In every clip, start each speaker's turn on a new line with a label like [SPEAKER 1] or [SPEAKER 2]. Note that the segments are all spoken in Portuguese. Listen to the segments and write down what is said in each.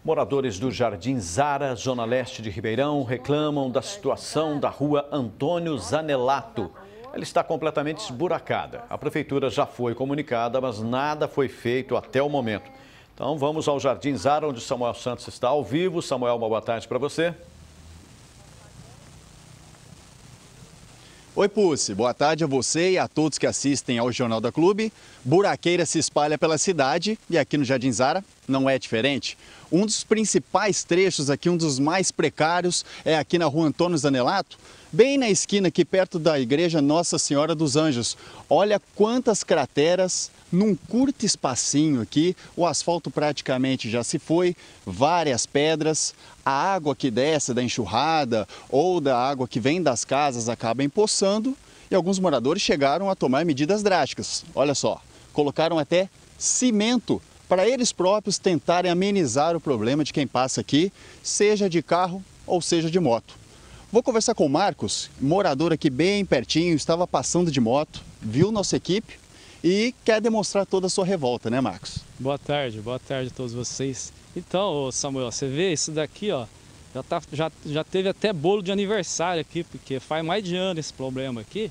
[SPEAKER 1] Moradores do Jardim Zara, zona leste de Ribeirão, reclamam da situação da rua Antônio Zanelato. Ela está completamente esburacada. A prefeitura já foi comunicada, mas nada foi feito até o momento. Então vamos ao Jardim Zara, onde Samuel Santos está ao vivo. Samuel, uma boa tarde para você.
[SPEAKER 2] Oi, Pucci. Boa tarde a você e a todos que assistem ao Jornal da Clube. Buraqueira se espalha pela cidade e aqui no Jardim Zara não é diferente. Um dos principais trechos aqui, um dos mais precários, é aqui na rua Antônio Zanelato, bem na esquina aqui perto da igreja Nossa Senhora dos Anjos. Olha quantas crateras num curto espacinho aqui, o asfalto praticamente já se foi, várias pedras, a água que desce da enxurrada ou da água que vem das casas acaba empoçando e alguns moradores chegaram a tomar medidas drásticas. Olha só, colocaram até cimento para eles próprios tentarem amenizar o problema de quem passa aqui, seja de carro ou seja de moto. Vou conversar com o Marcos, morador aqui bem pertinho, estava passando de moto, viu nossa equipe e quer demonstrar toda a sua revolta, né, Marcos?
[SPEAKER 3] Boa tarde a todos vocês. Então, Samuel, você vê isso daqui, ó, já teve até bolo de aniversário aqui, porque faz mais de ano esse problema aqui.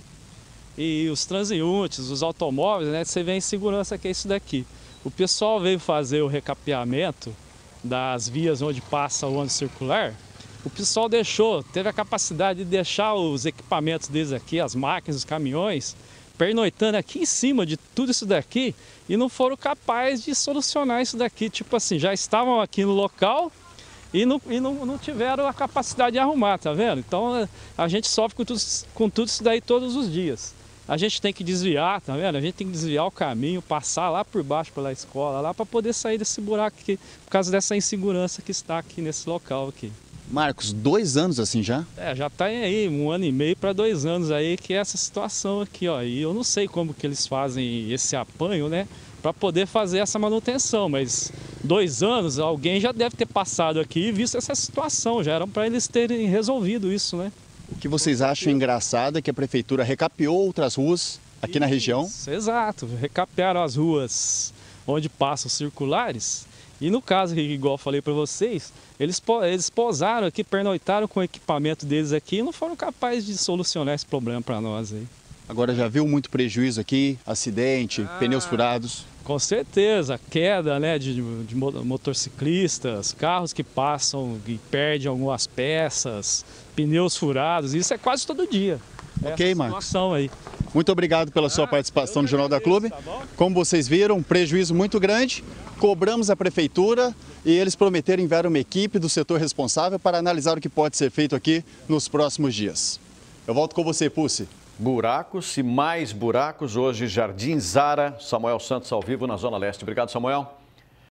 [SPEAKER 3] E os transeuntes, os automóveis, né, você vê a insegurança que é isso daqui. O pessoal veio fazer o recapeamento das vias onde passa o ônibus circular. O pessoal teve a capacidade de deixar os equipamentos deles aqui, as máquinas, os caminhões, pernoitando aqui em cima de tudo isso daqui e não foram capazes de solucionar isso daqui. Tipo assim, já estavam aqui no local e não tiveram a capacidade de arrumar, tá vendo? Então a gente sofre com tudo isso daí todos os dias. A gente tem que desviar, tá vendo? A gente tem que desviar o caminho, passar lá por baixo pela escola, lá para poder sair desse buraco aqui, por causa dessa insegurança que está aqui nesse local aqui.
[SPEAKER 2] Marcos, 2 anos assim já?
[SPEAKER 3] Já está aí 1 ano e meio para 2 anos aí que é essa situação aqui, ó. E eu não sei como que eles fazem esse apanho, né, para poder fazer essa manutenção, mas 2 anos alguém já deve ter passado aqui e visto essa situação, já era para eles terem resolvido isso, né?
[SPEAKER 2] O que vocês acham engraçado é que a prefeitura recapeou outras ruas aqui na região?
[SPEAKER 3] Exato, recapearam as ruas onde passam os circulares. E no caso, igual eu falei para vocês, eles pousaram aqui, pernoitaram com o equipamento deles aqui e não foram capazes de solucionar esse problema para nós aí.
[SPEAKER 2] Agora já viu muito prejuízo aqui, acidente, pneus furados?
[SPEAKER 3] Com certeza, queda, né, de motociclistas, carros que passam e perdem algumas peças, pneus furados, isso é quase todo dia.
[SPEAKER 2] Ok, Marcos.
[SPEAKER 3] Situação aí.
[SPEAKER 2] Muito obrigado pela sua participação no Jornal da Clube.
[SPEAKER 3] Tá bom?
[SPEAKER 2] Como vocês viram, um prejuízo muito grande. Cobramos a prefeitura e eles prometeram enviar uma equipe do setor responsável para analisar o que pode ser feito aqui nos próximos dias. Eu volto com você, Pucci.
[SPEAKER 1] Buracos e mais buracos. Hoje, Jardim Zara, Samuel Santos ao vivo na Zona Leste. Obrigado, Samuel.